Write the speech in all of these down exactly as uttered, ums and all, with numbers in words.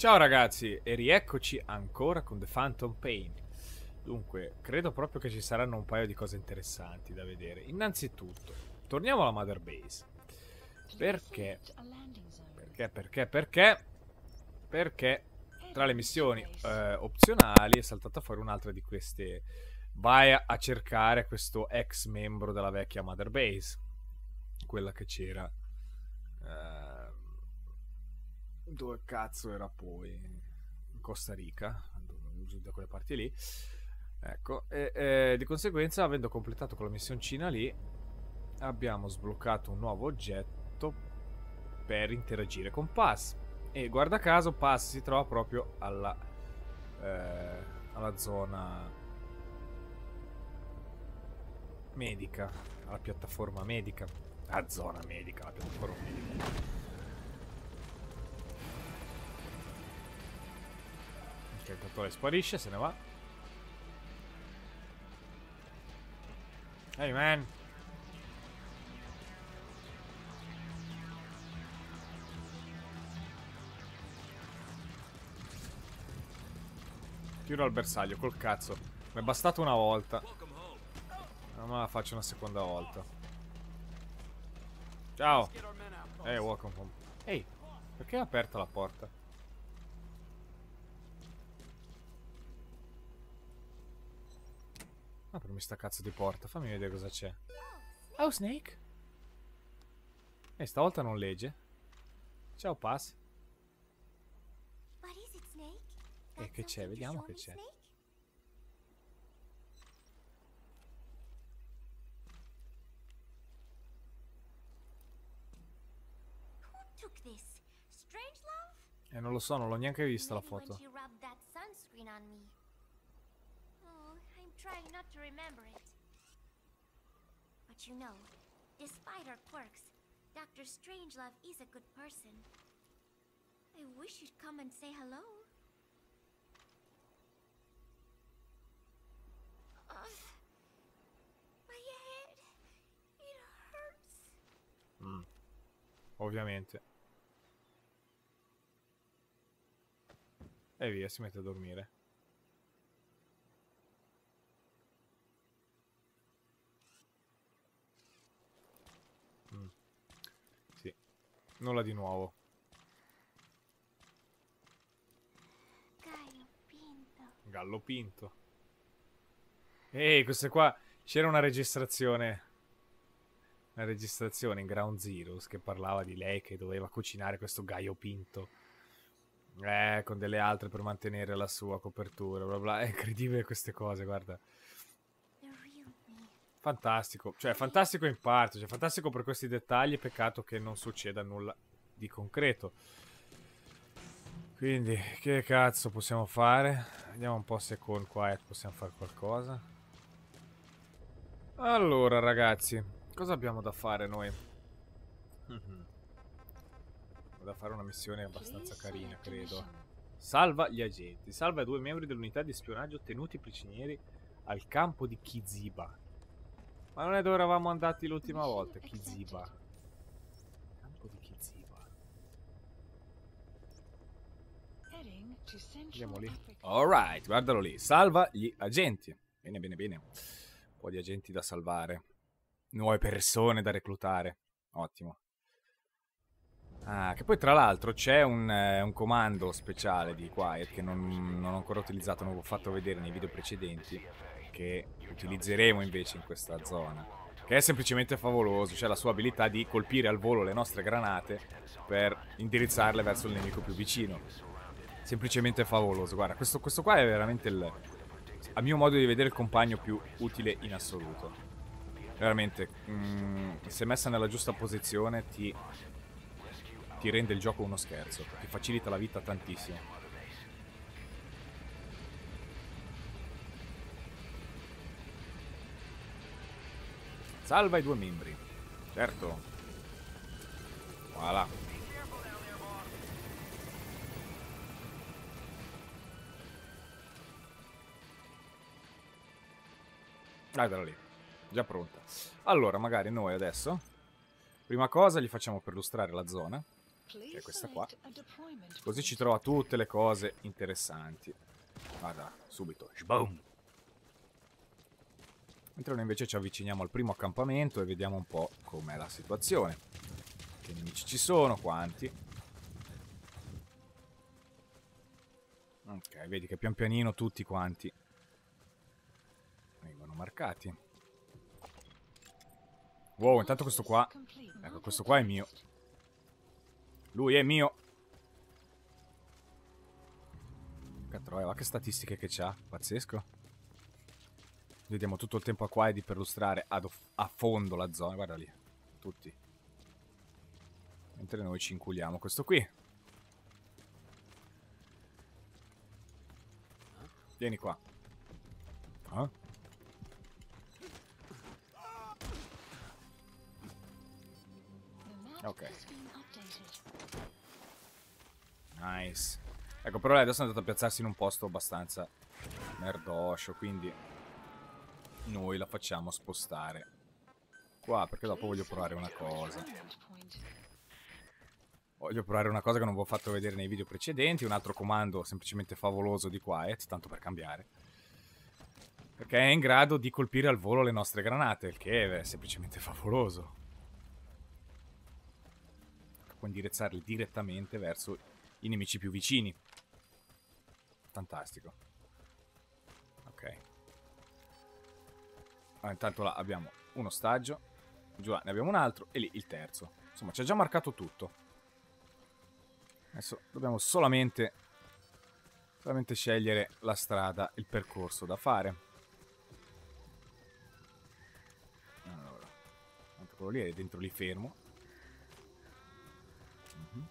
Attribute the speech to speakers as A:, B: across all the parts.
A: Ciao ragazzi, e rieccoci ancora con The Phantom Pain. Dunque, credo proprio che ci saranno un paio di cose interessanti da vedere. Innanzitutto, torniamo alla Mother Base. Perché? Perché, perché, perché? Perché tra le missioni eh, opzionali è saltata fuori un'altra di queste. Vai a, a cercare questo ex membro della vecchia Mother Base. Quella che c'era... Eh, dove cazzo era poi? In Costa Rica, giù da quelle parti lì. Ecco, e, e di conseguenza, avendo completato quella missioncina lì, abbiamo sbloccato un nuovo oggetto per interagire con Paz. E guarda caso, Paz si trova proprio alla, eh, alla zona medica, alla piattaforma medica. La zona medica, la piattaforma medica. Ok, il dottore sparisce, se ne va. Hey man. Tiro al bersaglio, col cazzo. Mi è bastato una volta. Non me la faccio una seconda volta. Ciao. Hey, welcome home. Ehi, perché è aperta la porta? Aprimi sta cazzo di porta, fammi vedere cosa c'è. Oh, Snake. E stavolta non legge. Ciao, Paz. E che c'è? Vediamo che c'è. E non lo so, non l'ho neanche vista la foto.
B: Oh, I'm trying not to remember it. But you know, despite her quirks, Doctor Strangelove is a good person. I wish you'd come and say hello. Ugh. My head. It hurts.
A: Mm. Ovviamente. E via, si mette a dormire. Mm. Sì. Nulla di nuovo.
B: Gallo Pinto.
A: Gallo Pinto. Ehi, queste qua... C'era una registrazione... Una registrazione in Ground Zeroes che parlava di lei che doveva cucinare questo Gallo Pinto. Eh, con delle altre per mantenere la sua copertura, bla bla. È incredibile queste cose, guarda. Fantastico. Cioè, fantastico in parte. Cioè, fantastico per questi dettagli. Peccato che non succeda nulla di concreto. Quindi, che cazzo possiamo fare? Vediamo un po' se con Quiet possiamo fare qualcosa. Allora, ragazzi, cosa abbiamo da fare noi? Da fare una missione abbastanza carina, credo. Salva gli agenti. Salva i due membri dell'unità di spionaggio tenuti prigionieri al campo di Kiziba. Ma non è dove eravamo andati l'ultima volta, Kiziba. Campo di Kiziba. Andiamo lì. Alright, guardalo lì. Salva gli agenti. Bene, bene, bene. Un po' di agenti da salvare. Nuove persone da reclutare. Ottimo. Ah, che poi tra l'altro c'è un, eh, un comando speciale di Quiet che non, non ho ancora utilizzato, non l'ho fatto vedere nei video precedenti, che utilizzeremo invece in questa zona, che è semplicemente favoloso, cioè la sua abilità di colpire al volo le nostre granate per indirizzarle verso il nemico più vicino. Semplicemente favoloso, guarda, questo, questo qua è veramente il, a mio modo di vedere, il compagno più utile in assoluto. Veramente, mm, se messa nella giusta posizione ti... ti rende il gioco uno scherzo, ti facilita la vita tantissimo. Salva i due membri. Certo. Voilà. Guardala lì. Già pronta. Allora, magari noi adesso... Prima cosa gli facciamo perlustrare la zona. che è questa qua. Così ci trova tutte le cose interessanti. Guarda, subito. Shboom! Mentre noi invece ci avviciniamo al primo accampamento e vediamo un po' com'è la situazione. Che nemici ci sono, quanti. Ok, vedi che pian pianino tutti quanti vengono marcati. Wow, intanto questo qua... Ecco, questo qua è mio. Lui è mio. Che troia, che statistiche che c'ha. Pazzesco. Vediamo tutto il tempo a qua di perlustrare ad a fondo la zona. Guarda lì. Tutti. Mentre noi ci inculiamo questo qui. Vieni qua. Ah? Ok. Nice. Ecco, però lei adesso è andata a piazzarsi in un posto abbastanza merdoscio, quindi noi la facciamo spostare qua, perché dopo voglio provare una cosa. Voglio provare una cosa che non vi ho fatto vedere nei video precedenti, un altro comando semplicemente favoloso di Quiet, tanto per cambiare. Perché è in grado di colpire al volo le nostre granate, il che è semplicemente favoloso. Può indirizzarli direttamente verso i nemici più vicini. Fantastico. Ok. Allora, intanto là abbiamo un ostaggio, giù là ne abbiamo un altro e lì il terzo. Insomma, ci ha già marcato tutto. Adesso dobbiamo solamente, solamente scegliere la strada, il percorso da fare. Allora, tanto quello lì è dentro lì fermo. Mm-hmm.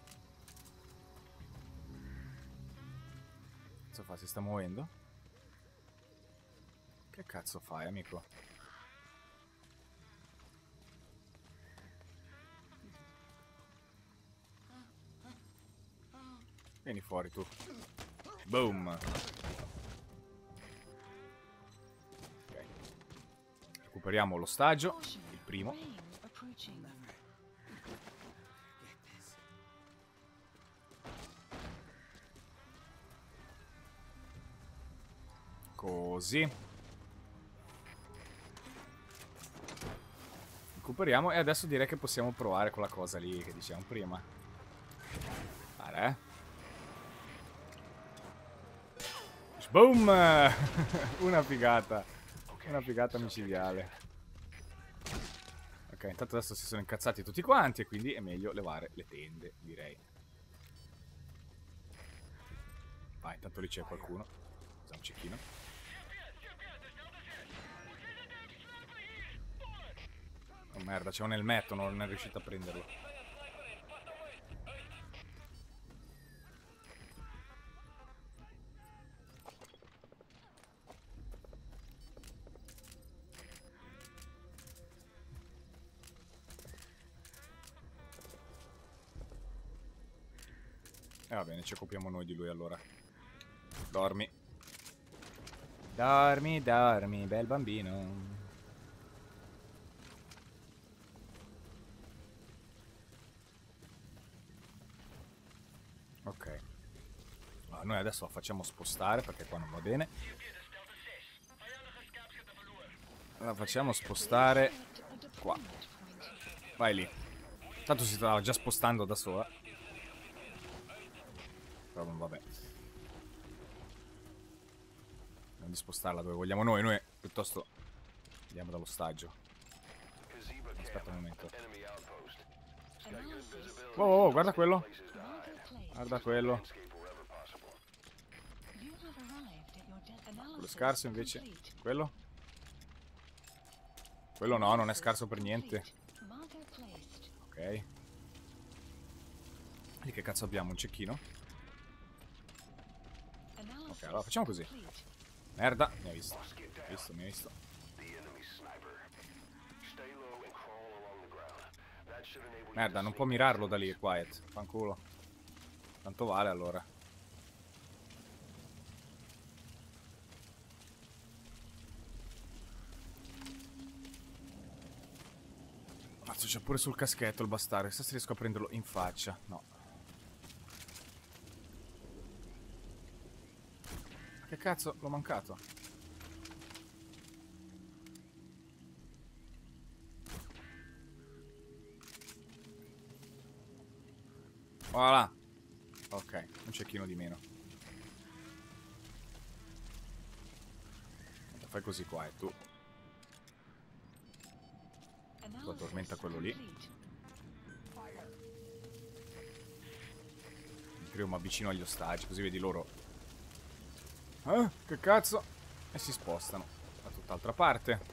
A: Cosa fa? Si sta muovendo? Che cazzo fai, amico? Vieni fuori tu. Boom. Ok. Recuperiamo l'ostaggio, il primo. Così. Recuperiamo e adesso direi che possiamo provare quella cosa lì che dicevamo prima. Guarda, eh. Boom! Una figata. Una figata micidiale. Ok, intanto adesso si sono incazzati tutti quanti e quindi è meglio levare le tende, direi. Vai, intanto lì c'è qualcuno. Usa un cecchino. Oh merda, c'è un elmetto, non è riuscito a prenderlo. E eh, va bene, ci occupiamo noi di lui allora. Dormi. Dormi, dormi, bel bambino. Ok. Allora, noi adesso la facciamo spostare perché qua non va bene. La facciamo spostare qua. Vai lì. Tanto si stava già spostando da sola. Però non vabbè. Andiamo di spostarla dove vogliamo noi. Noi piuttosto andiamo dall'ostaggio. Aspetta un momento. Oh, oh, guarda quello. Guarda quello. Quello scarso invece. Quello? Quello no, non è scarso per niente. Ok. Lì che cazzo abbiamo? Un cecchino? Ok, allora facciamo così. Merda, mi ha visto. Mi ha visto, mi ha visto. Merda, non può mirarlo da lì, Quiet. Fanculo. Tanto vale allora. Mazzo, c'è pure sul caschetto il bastardo. Chissà se riesco a prenderlo in faccia. No. che cazzo, l'ho mancato. Voilà. Ok, un cecchino di meno. Fai così qua e tu. Tu addormenta quello lì. Io mi avvicino agli ostaggi, così vedi loro. Eh, che cazzo? E si spostano da tutt'altra parte.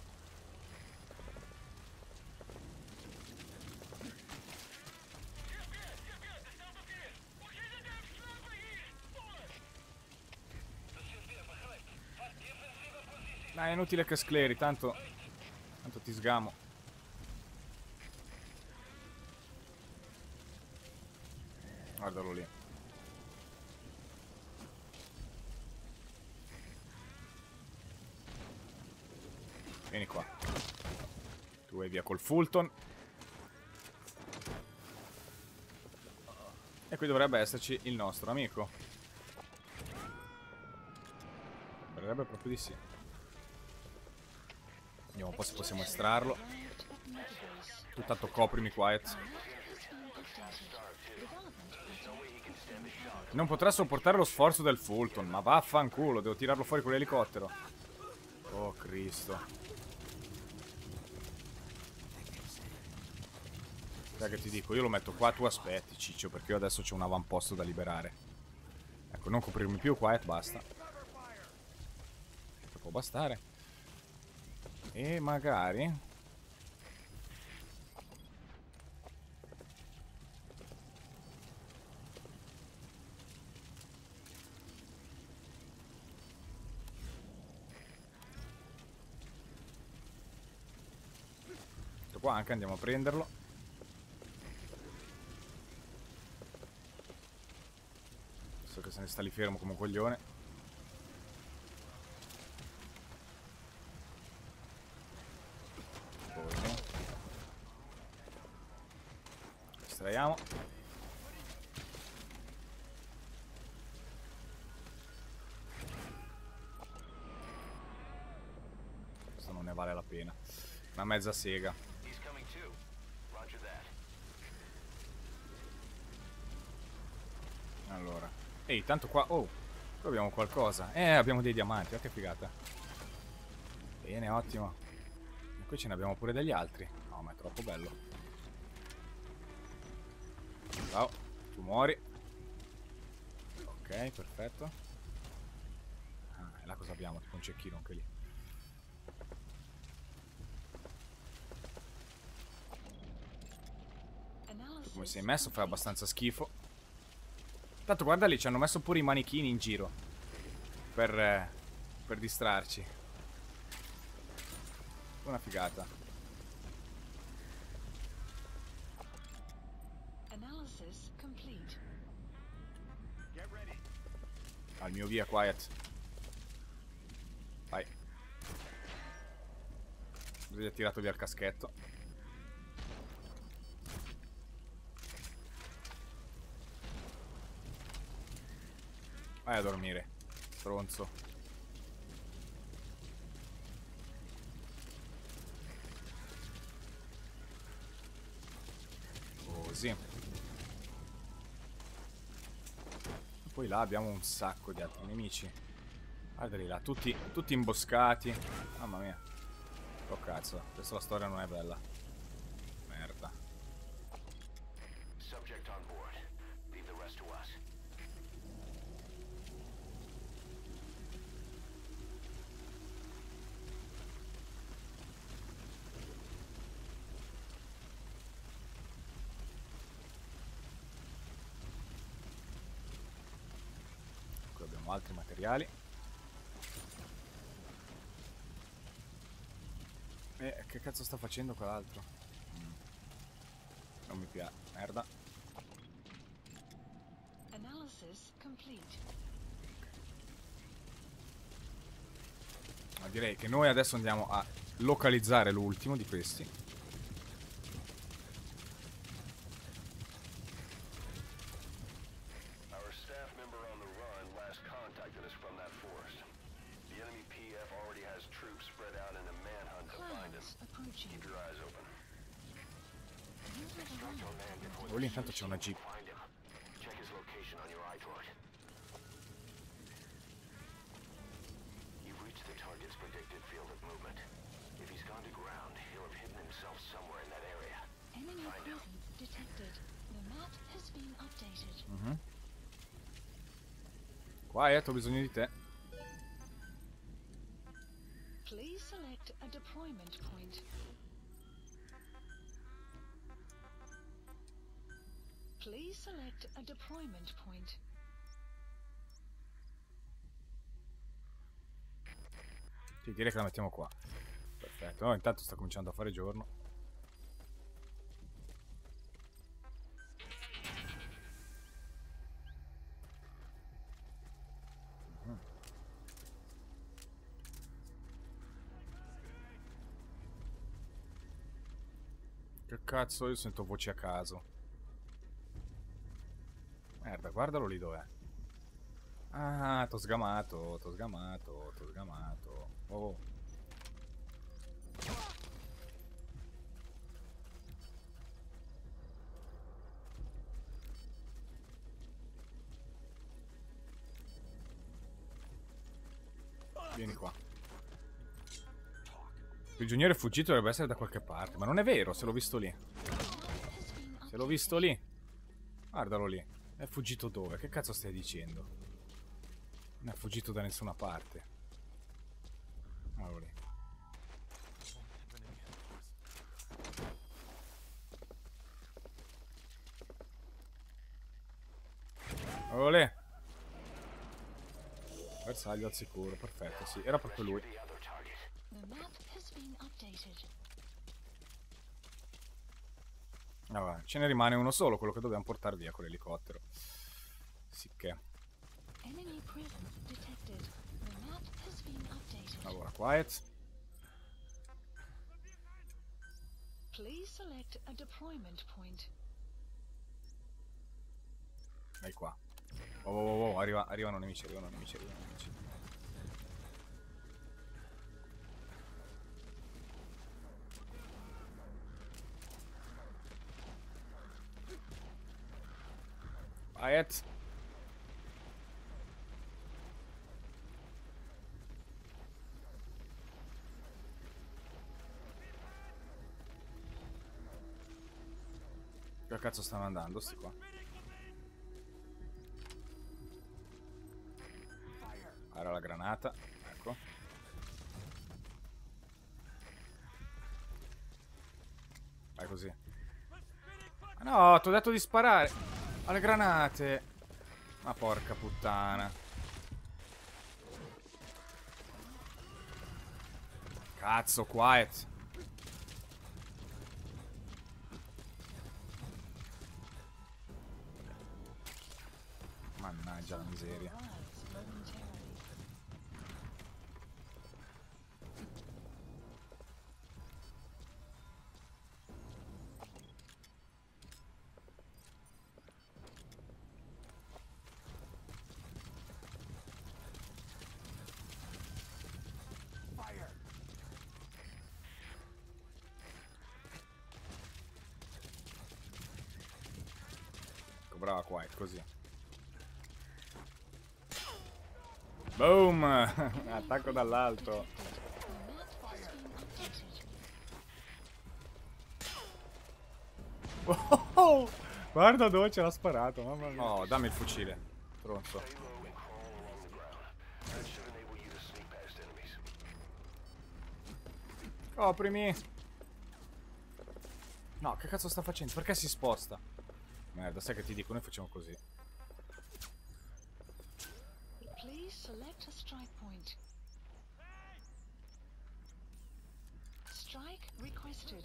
A: Dai, è inutile che scleri, tanto, tanto ti sgamo. Guardalo lì. Vieni qua. Tu vai via col Fulton. E qui dovrebbe esserci il nostro amico. Dovrebbe proprio di sì. Vediamo un po' se possiamo estrarlo. Tu tanto coprimi, Quiet. Non potrà sopportare lo sforzo del Fulton. Ma vaffanculo, devo tirarlo fuori con l'elicottero. Oh Cristo. Dai che ti dico, io lo metto qua, tu aspetti Ciccio, perché io adesso c'ho un avamposto da liberare. Ecco, non coprirmi più, Quiet, basta. Può bastare. E magari... qua anche andiamo a prenderlo. So che se ne sta lì fermo come un coglione. Poi estraiamo. Questo non ne vale la pena. Una mezza sega. Allora, ehi, tanto qua, oh, qua abbiamo qualcosa. Eh, abbiamo dei diamanti, oh, che figata. Bene, ottimo. E qui ce ne abbiamo pure degli altri. No, ma è troppo bello. Ciao, tu muori. Ok, perfetto. Ah, e là cosa abbiamo? Tipo un cecchino anche lì. Tu come sei messo? Fai abbastanza schifo. Tanto guarda lì, ci hanno messo pure i manichini in giro per, eh, per distrarci. Una figata. Al mio via, Quiet. Vai. Così ha tirato via il caschetto. Vai a dormire, stronzo. Così. E poi là abbiamo un sacco di altri nemici. Guardali là, tutti, tutti imboscati. Mamma mia. Oh cazzo, questa la storia non è bella. Merda. Subject on board. Leave the rest to us. Altri materiali. E che cazzo sta facendo quell'altro? Mm. Non mi piace. Merda. Ma direi che noi adesso andiamo a localizzare l'ultimo di questi. Our staff member on the run last contacted us from that fort. Oh, lì intanto c'è una jeep. Mm-hmm. Quiet, ho bisogno di te.
C: Please select a deployment point. Please select a deployment point.
A: Sì, direi che la mettiamo qua. Perfetto, no, intanto sta cominciando a fare giorno. Che cazzo, io sento voci a caso. Merda, guardalo lì dov'è. Ah, t'ho sgamato, t'ho sgamato, t'ho sgamato. Oh. Vieni qua. Il prigioniero è fuggito, dovrebbe essere da qualche parte. Ma non è vero, se l'ho visto lì. Se l'ho visto lì. Guardalo lì. È fuggito dove? Che cazzo stai dicendo? Non è fuggito da nessuna parte. Guardalo lì. Guardalo lì. Bersaglio al sicuro, perfetto, sì. Era proprio lui. Allora, ce ne rimane uno solo, quello che dobbiamo portare via con l'elicottero. Sicché. Allora, quiet. Dai qua. Oh, oh, oh, oh, arriva, arrivano nemici, arrivano nemici, arrivano nemici. Quiet. Che cazzo stanno andando sti qua? Era la granata, ecco. Vai così. Ah no, ti ho detto di sparare alle granate. Ma porca puttana. Cazzo, quiet. Mannaggia la miseria. Brava quiet, così. Boom! Attacco dall'alto. Oh, oh, guarda dove ce l'ha sparato, mamma mia. Oh, dammi il fucile. Pronto. Coprimi. No, che cazzo sta facendo? Perché si sposta? Merda, sai che ti dico, noi facciamo così.
C: Please select a strike point. Strike requested.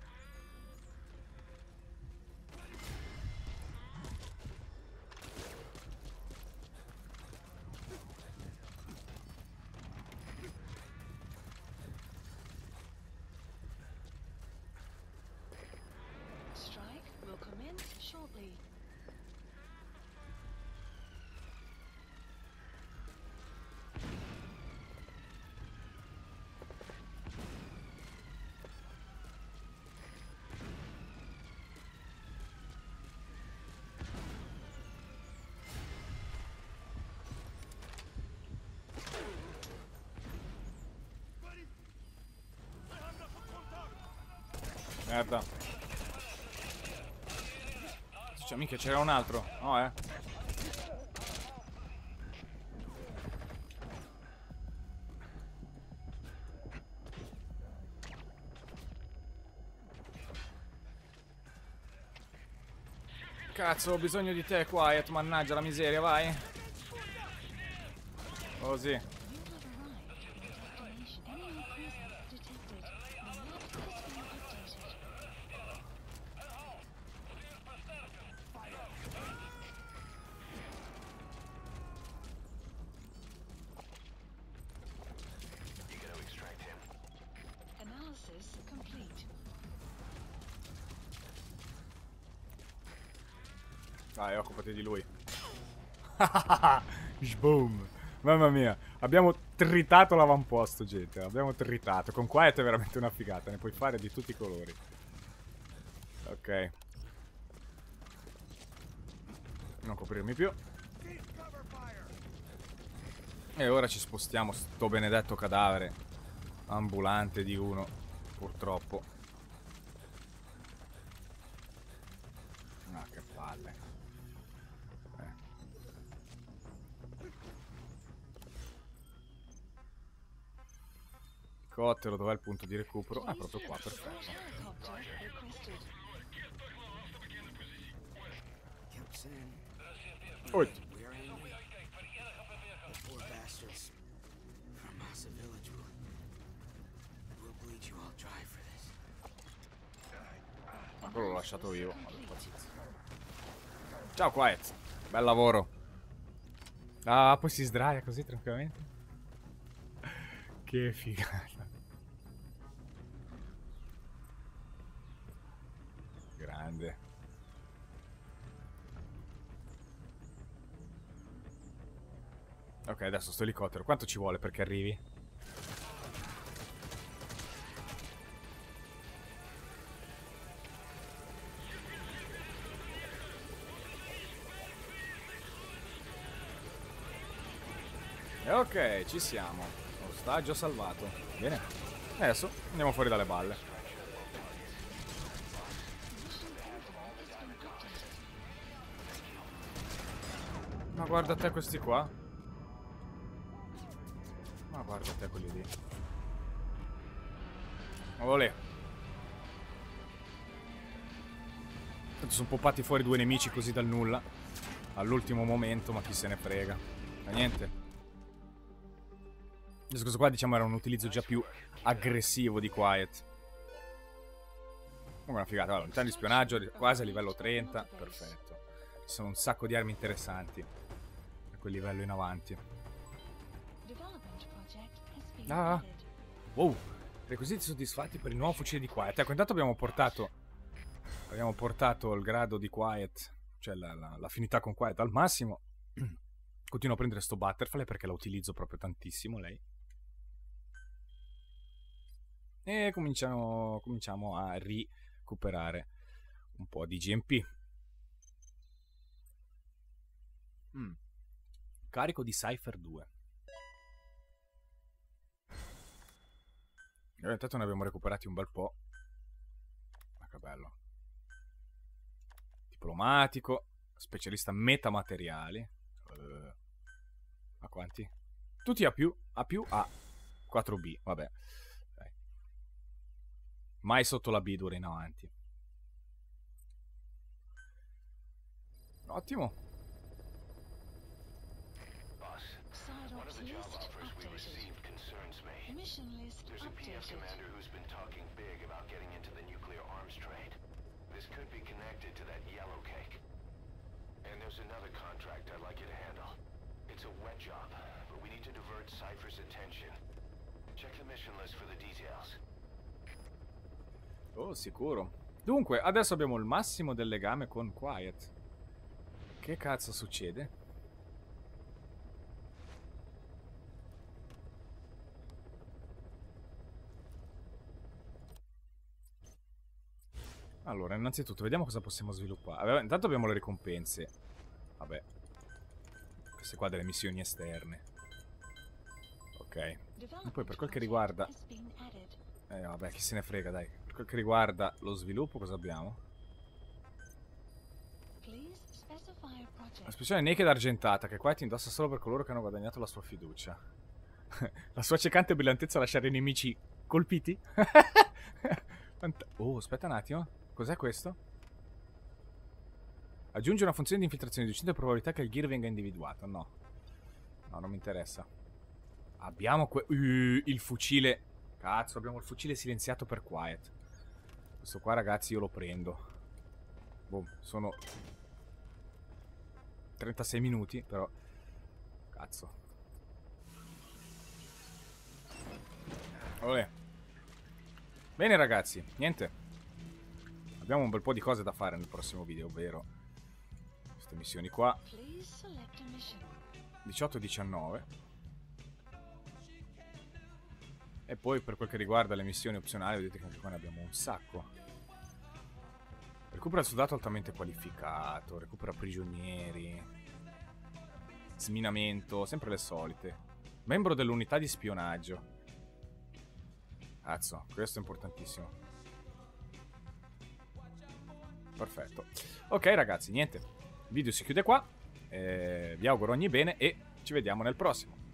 C: Strike will commence shortly.
A: Merda. Cioè, mica c'era un altro. No, eh. Cazzo, ho bisogno di te, Quiet, mannaggia la miseria, vai. Così.
C: Analysis complete.
A: Vai, occupati di lui. Sboom. Mamma mia. Abbiamo tritato l'avamposto, gente. Abbiamo tritato. Con Quiet è veramente una figata. Ne puoi fare di tutti i colori. Ok. Non coprirmi più. E ora ci spostiamo. Sto benedetto cadavere ambulante di uno. Purtroppo. Ah, che palle. Elicottero, dov'è il punto di recupero? Ah, proprio qua, perfetto. Oi. Ma quello l'ho lasciato vivo. Ciao Quiet, bel lavoro. Ah, poi si sdraia così tranquillamente. Che figata. Grande. Ok, adesso sto elicottero. Quanto ci vuole perché arrivi? E ok, ci siamo. Ostaggio salvato. Bene. Adesso andiamo fuori dalle balle. Ma guarda te questi qua. Ma guarda te quelli lì. Olè. Tanto sono poppati fuori due nemici così dal nulla. All'ultimo momento, ma chi se ne frega. Ma niente. Questo qua diciamo era un utilizzo già più aggressivo di Quiet. Comunque una figata. Allora, unità di spionaggio quasi a livello trenta. Perfetto. Ci sono un sacco di armi interessanti a quel livello in avanti. Ah, wow. Requisiti soddisfatti per il nuovo fucile di Quiet. Ecco, intanto abbiamo portato Abbiamo portato il grado di Quiet, cioè l'affinità con Quiet al massimo. Continuo a prendere sto Butterfly perché la utilizzo proprio tantissimo lei. E cominciamo, cominciamo a recuperare un po' di G M P. Mm. Carico di Cypher due. E intanto ne abbiamo recuperati un bel po'. Ma che bello. Diplomatico. Specialista metamateriali. Uh, a quanti? Tutti A più, A più, A. quattro B, vabbè. Dai. Mai sotto la B d'ora in avanti. Ottimo.
C: Mission list updated.
D: Commander who's been talking big about getting into the nuclear arms trade. This could be connected to that yellow cake. And there's another contract I'd like you to handle. It's a wet job, but we need to divert Cypher's attention. Check the mission list for the details.
A: Oh, sicuro. Dunque, adesso abbiamo il massimo del legame con Quiet. Che cazzo succede? Allora, innanzitutto, vediamo cosa possiamo sviluppare. Allora, intanto abbiamo le ricompense. Vabbè. Queste qua delle missioni esterne. Ok. E poi per quel che riguarda... Eh, vabbè, chi se ne frega, dai. Per quel che riguarda lo sviluppo, cosa abbiamo?
C: Please specify a project.
A: L'espressione naked argentata che Quiet indossa solo per coloro che hanno guadagnato la sua fiducia. La sua accecante brillantezza lasciare i nemici colpiti. Fant- oh, aspetta un attimo. Cos'è questo? Aggiunge una funzione di infiltrazione, riducendo la probabilità che il gear venga individuato. No. No, non mi interessa. Abbiamo que- uh, il fucile. Cazzo, abbiamo il fucile silenziato per Quiet. Questo qua, ragazzi, io lo prendo. Boh, sono trentasei minuti, però. Cazzo. Olè. Bene, ragazzi, niente. Abbiamo un bel po' di cose da fare nel prossimo video, ovvero queste missioni qua.
C: Please select a mission.
A: diciotto e diciannove. E poi per quel che riguarda le missioni opzionali, vedete che anche qua ne abbiamo un sacco. Recupera il soldato altamente qualificato, recupera prigionieri, sminamento, sempre le solite. Membro dell'unità di spionaggio. Cazzo, questo è importantissimo. Perfetto. Ok ragazzi, niente. Il video si chiude qua. Eh, vi auguro ogni bene e ci vediamo nel prossimo.